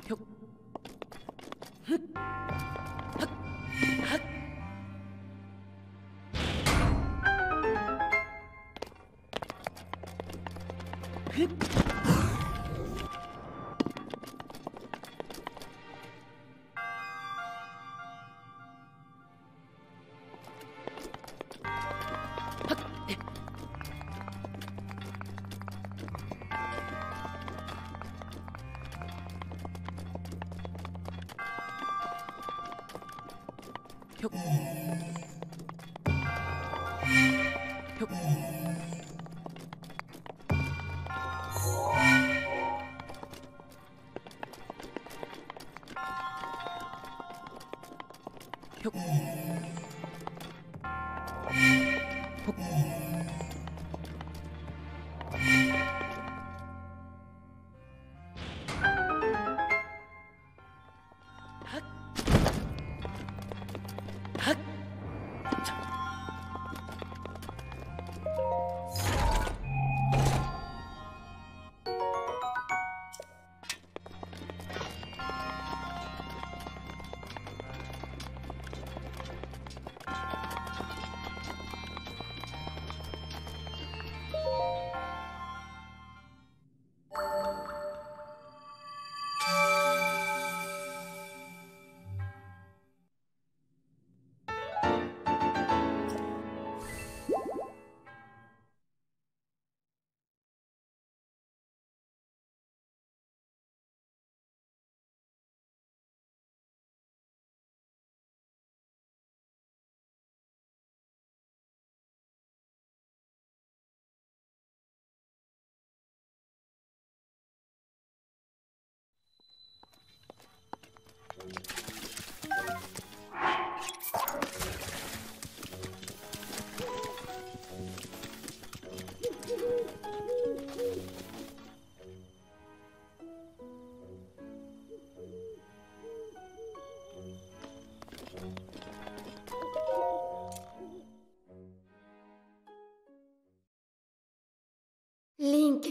Link,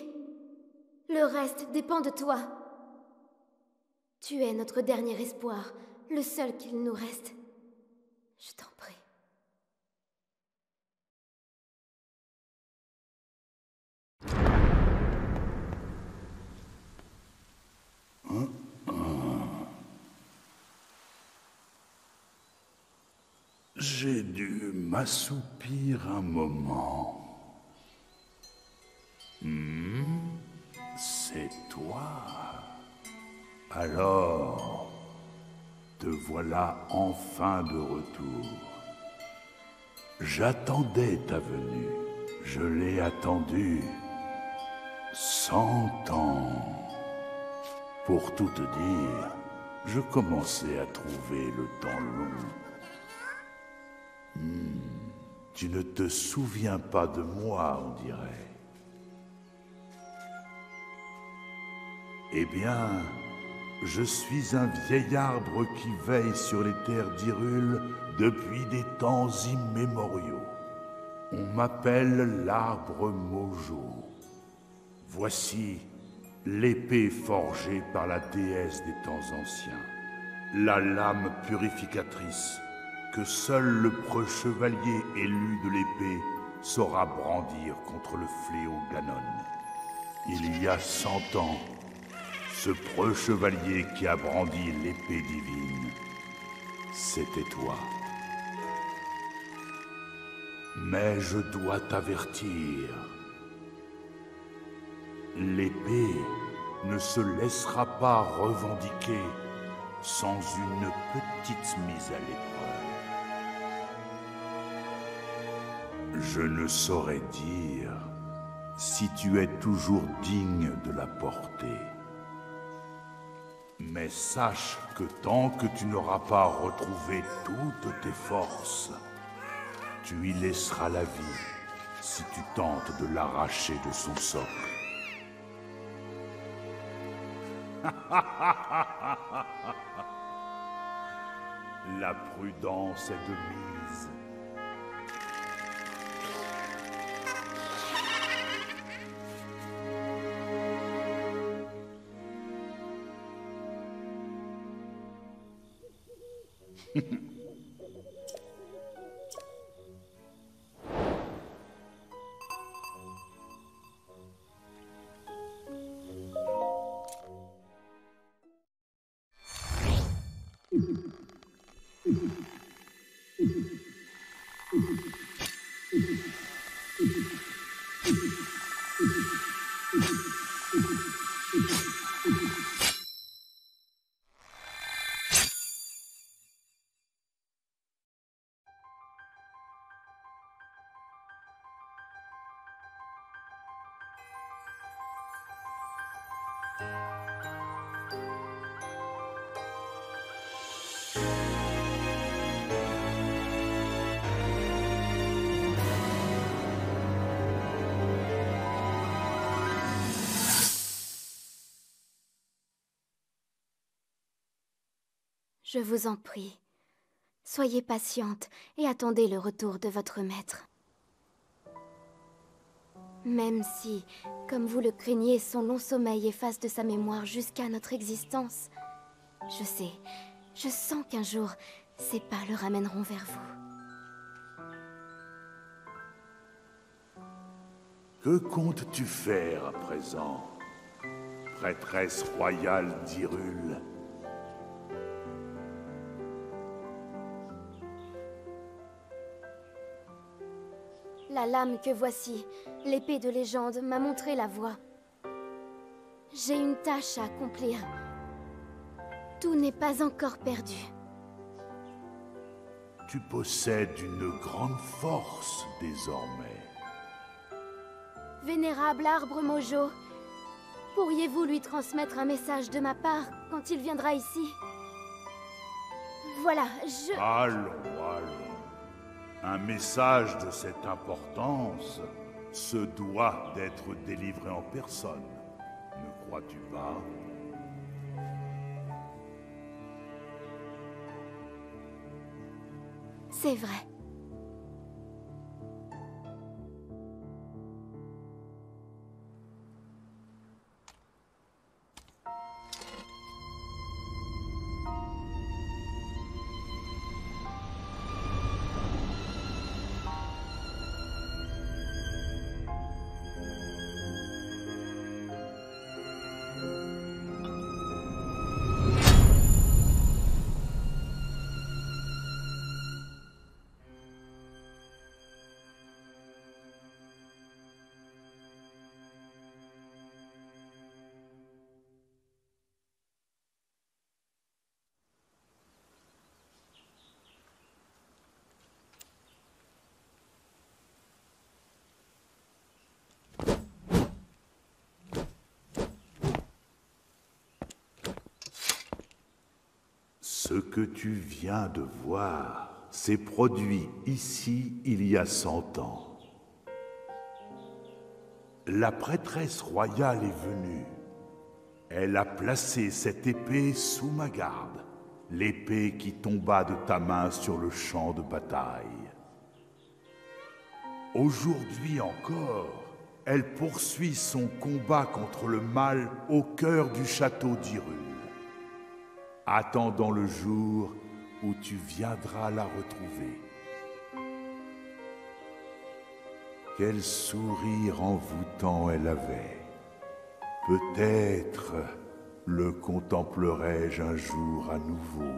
le reste dépend de toi. Tu es notre dernier espoir, le seul qu'il nous reste. Je t'en prie. J'ai dû m'assoupir un moment. C'est toi. Alors, te voilà enfin de retour. J'attendais ta venue. Je l'ai attendue 100 ans. Pour tout te dire, je commençais à trouver le temps long. Tu ne te souviens pas de moi, on dirait. Eh bien, je suis un vieil arbre qui veille sur les terres d'Hyrule depuis des temps immémoriaux. On m'appelle l'arbre Mojo. Voici l'épée forgée par la déesse des temps anciens, la lame purificatrice que seul le preux chevalier élu de l'épée saura brandir contre le fléau Ganon. Il y a 100 ans, ce preux chevalier qui a brandi l'épée divine, c'était toi. Mais je dois t'avertir, l'épée ne se laissera pas revendiquer sans une petite mise à l'épreuve. Je ne saurais dire si tu es toujours digne de la porter. Mais sache que tant que tu n'auras pas retrouvé toutes tes forces, tu y laisseras la vie si tu tentes de l'arracher de son socle. La prudence est de mise. Je vous en prie, soyez patiente et attendez le retour de votre maître. Même si, comme vous le craignez, son long sommeil efface de sa mémoire jusqu'à notre existence, je sais, je sens qu'un jour, ses pas le ramèneront vers vous. Que comptes-tu faire à présent, prêtresse royale d'Hyrule? La lame que voici, l'épée de légende, m'a montré la voie. J'ai une tâche à accomplir. Tout n'est pas encore perdu. Tu possèdes une grande force désormais. Vénérable arbre Mojo, pourriez-vous lui transmettre un message de ma part quand il viendra ici? Voilà, Allons. Un message de cette importance se doit d'être délivré en personne, ne crois-tu pas? C'est vrai. Ce que tu viens de voir s'est produit ici il y a 100 ans. La prêtresse royale est venue. Elle a placé cette épée sous ma garde, l'épée qui tomba de ta main sur le champ de bataille. Aujourd'hui encore, elle poursuit son combat contre le mal au cœur du château d'Hyrule, attendant le jour où tu viendras la retrouver. Quel sourire envoûtant elle avait. Peut-être le contemplerai-je un jour à nouveau.